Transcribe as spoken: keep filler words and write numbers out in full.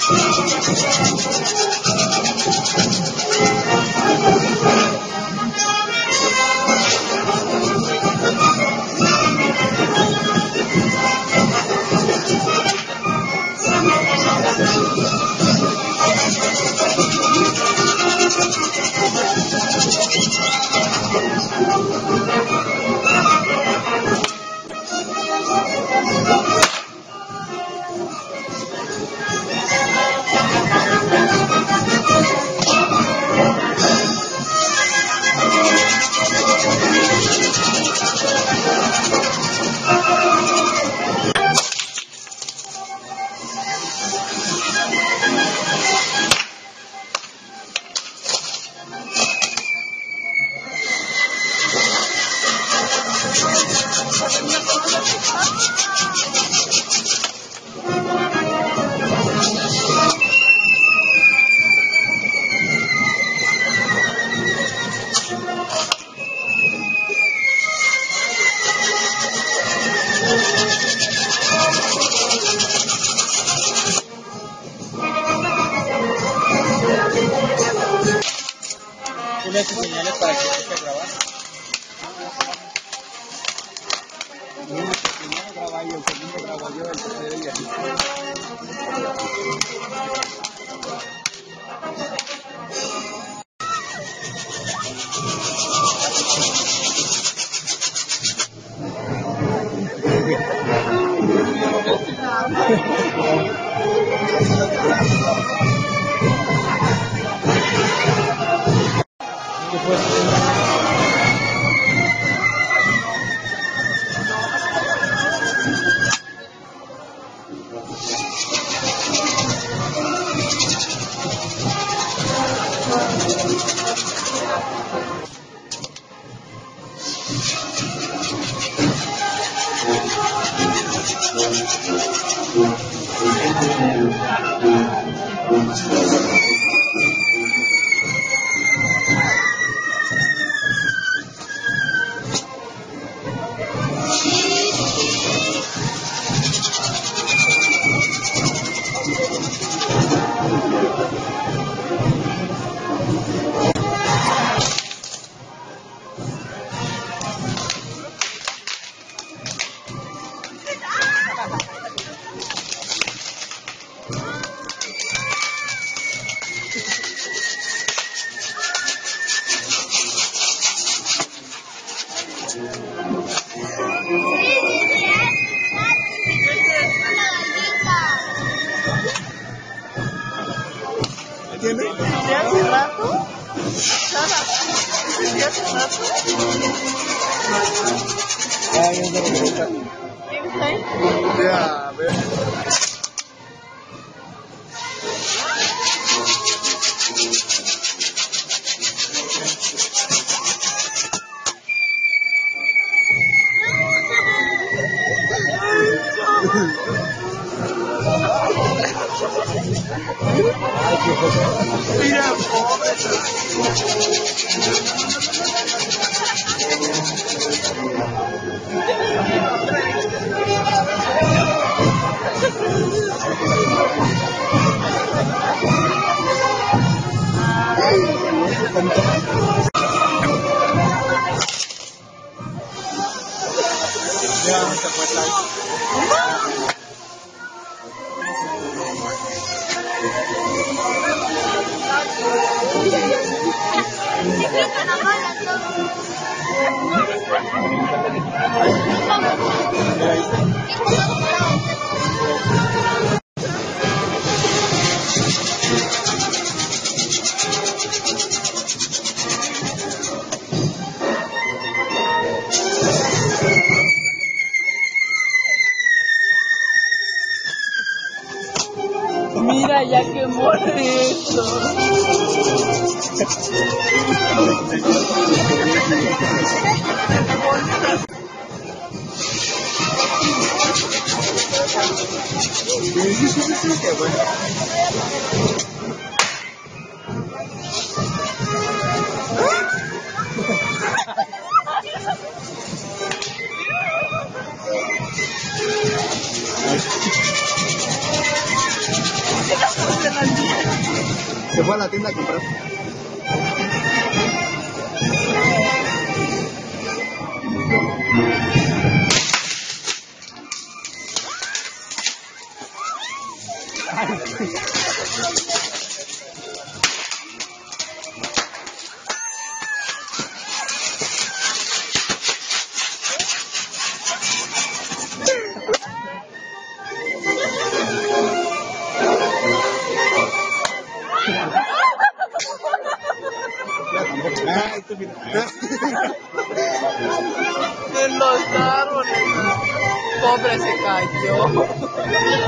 ¿Tú le haces señales para que se pueda grabar? Uno que primero graba yo, el segundo grabo yo, el tercero y así. ¿Qué fue? ¿Entiendes? ¿Desde hace rato? ¿Desde hace rato? Ah, ya se regresa. ¿Quién está ahí? Ya, a ver. Mira, pobre. Ya, no se fue tal. Mira, ya quemó esto. Qué bueno. Se fue a la tienda a comprar. Ay, tú mira. De los árboles. Pobre se cayó.